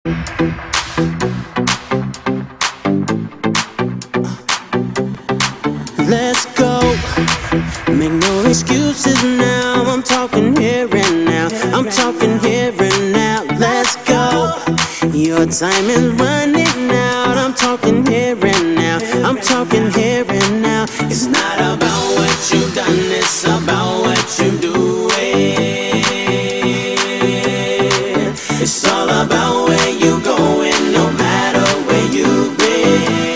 Let's go, make no excuses now. I'm talking here and now. I'm talking here and now. Let's go, your time is running out. I'm talking here and now. I'm talking here and now. It's not about what you've done, it's about what you do. It's all about where you going, no matter where you've been.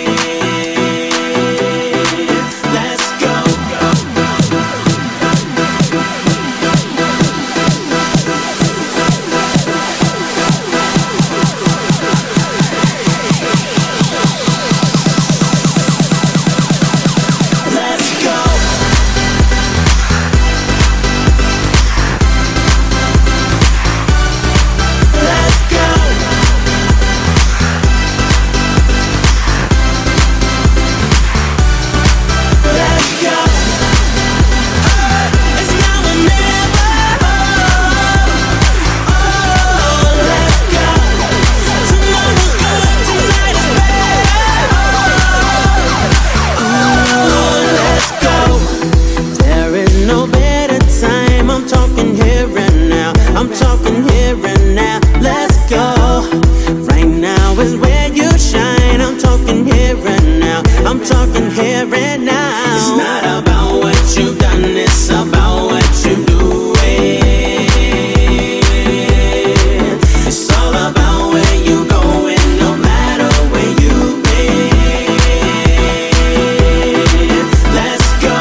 I'm talking here and now, let's go. Right now is where you shine. I'm talking here and now. I'm talking here and now. It's not about what you've done, it's about what you do. It's all about where you going, no matter where you've been. Let's go.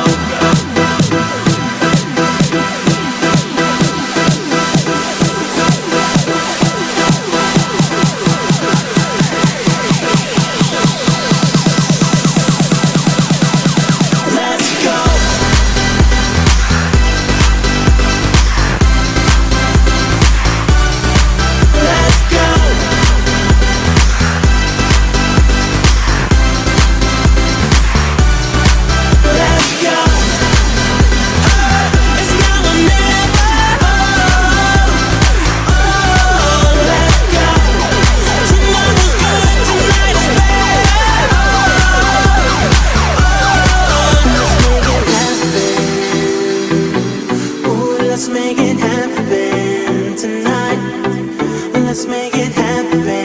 Let's make it happen tonight. Let's make it happen.